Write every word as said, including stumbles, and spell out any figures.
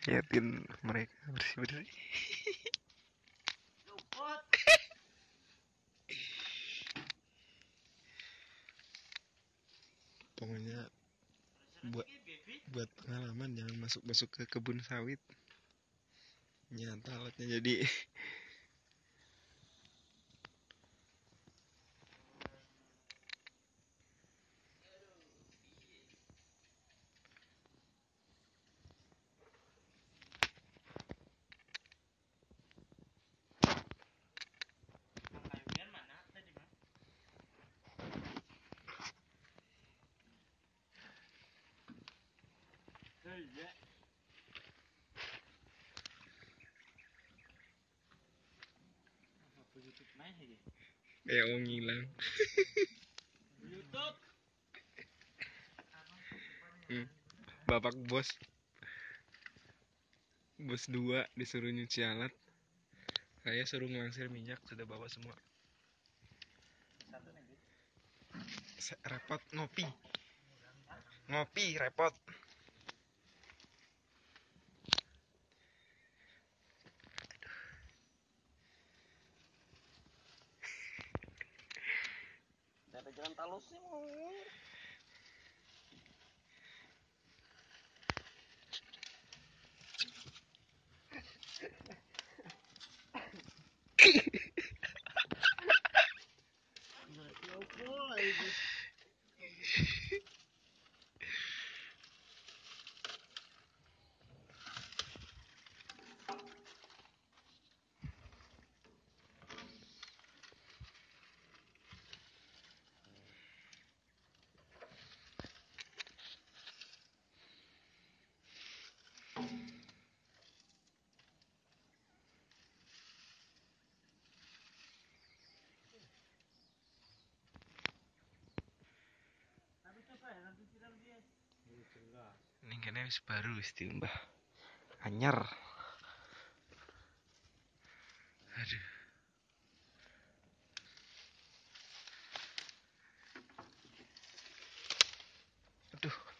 liatin mereka bersih-bersih. Pokoknya buat buat pengalaman, jangan masuk masuk ke kebun sawit. Nyata alatnya jadi kayak orang ngilang. hmm. Bapak bos bos dua disuruh nyuci alat, saya suruh ngelangsir minyak, sudah bawa semua. Repot ngopi ngopi repot. Ada jalan talus sih mau. Ini kayaknya wis baru wis diumbah anyar. Aduh. Aduh.